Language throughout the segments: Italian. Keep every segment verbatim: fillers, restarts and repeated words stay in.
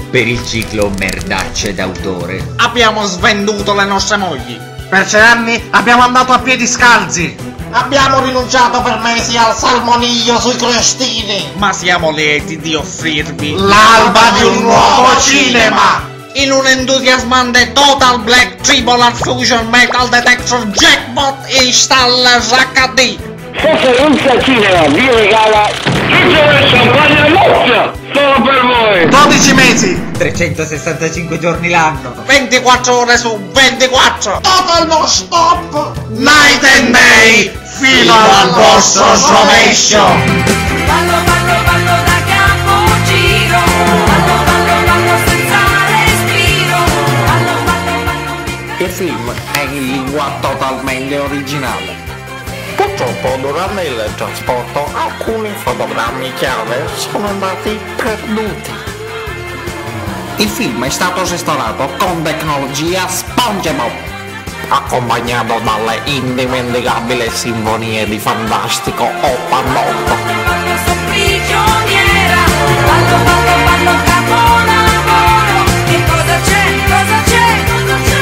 per il ciclo Merdacce d'autore. Abbiamo svenduto le nostre mogli. Per sei anni abbiamo andato a piedi scalzi. Abbiamo rinunciato per mesi al salmoniglio sui crostini. Ma siamo lieti di offrirvi l'alba di un nuovo cinema. In un entusiasmante Total Black Triple Fusion Metal Detector Jackpot Installers acca di. Forse Russa Cinema vi regala Giugiole Champagne Mozza solo per voi. dodici mesi, trecentosessantacinque giorni l'anno, ventiquattro ore su ventiquattro. Total non stop night and day, fino al vostro srovescio. Ballo, ballo, ballo da capogiro. Ballo, ballo, ballo senza respiro. Ballo, ballo, ballo. Il film è in lingua totalmente originale. Purtroppo durante il trasporto alcuni fotogrammi chiave sono andati perduti. Il film è stato restorato con tecnologia SpongeBob, accompagnato dalle indimenticabili sinfonie di fantastico Opanotto. Ballo, so prigioniera. Ballo, ballo, ballo, capolavoro. Che cosa c'è? Cosa c'è? Cosa c'è?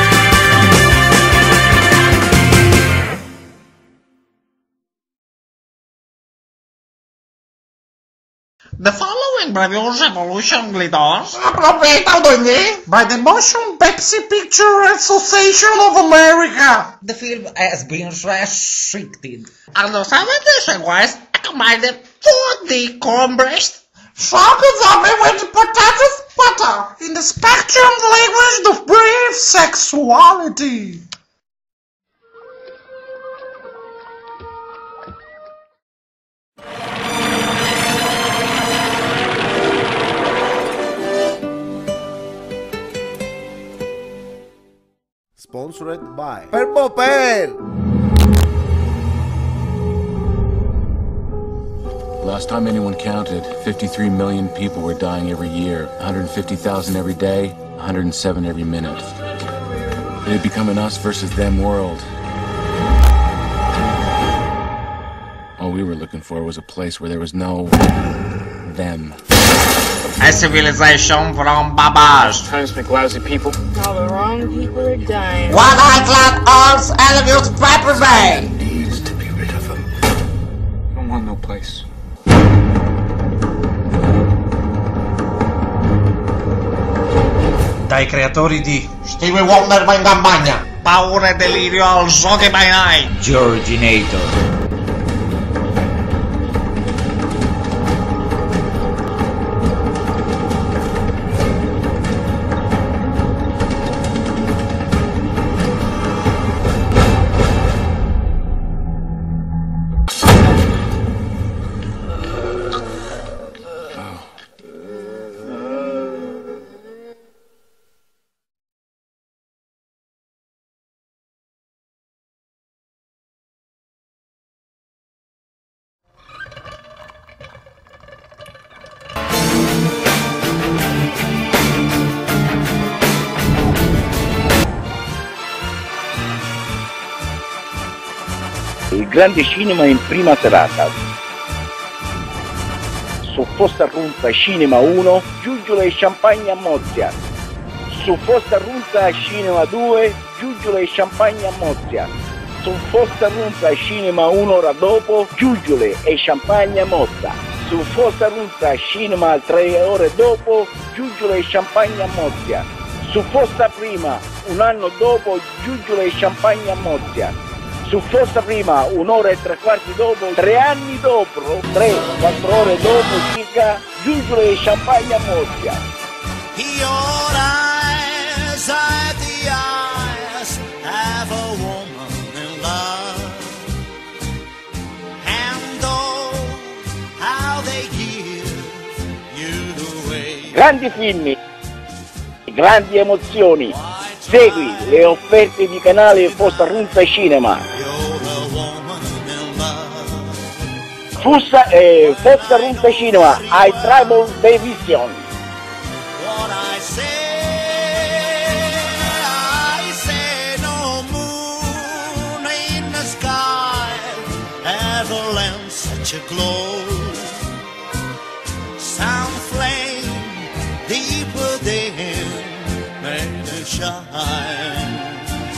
The following Bravos Revolution glitters Appropriated by the Motion Picture Picture Association of America. The film has been restricted. and the seventy sequence combined four D compressed Salami with potatoes butter in the spectrum language of brave sexuality. Sponsored by Perpoper. Last time anyone counted, fifty-three million people were dying every year, one hundred fifty thousand every day, one hundred seven every minute. It had become an us versus them world. All we were looking for was a place where there was no them. A civilization from Babash. Times make lousy people. All the wrong people are dying. One eye arms elevates Piper Bay. Needs to be rid of them. I don't want no place. Dai creatori di Stevie Wonder va in campagna. Paura e delirio al Zombie by Night. Georginator. Il grande cinema in prima serata. Su Fossa Runza Cinema uno, Giugiole e Champagne a Mozia. Su Fossa Runza Cinema due, Giugiole e Champagne a Mozia. Su Fossa Runza Cinema un'ora dopo, Giugiole e Champagne a Mozza. Su Fossa Runza Cinema tre ore dopo, Giugiole e Champagne a Mozia. Su Fossa Prima, un anno dopo, Giugiole e Champagne a Mozia. Su Fossa Prima, un'ora e tre quarti dopo, tre anni dopo, tre, quattro ore dopo circa, Giugiole e Champagne a Mozia. Your eyes are the eyes of a woman in love, and oh, how they give you the way. Grandi film, grandi emozioni. Segui le offerte di canale Fossa Runza Cinema. Fossa, eh, Fossa Runza Cinema, I Tribal Division. What I say, I say no moon in the sky ever lends such a glow. Some flame deeper time.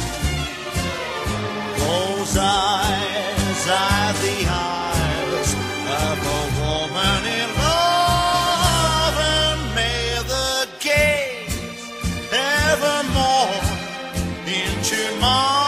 Those eyes are the eyes of a woman in love, and may the gaze evermore into mine.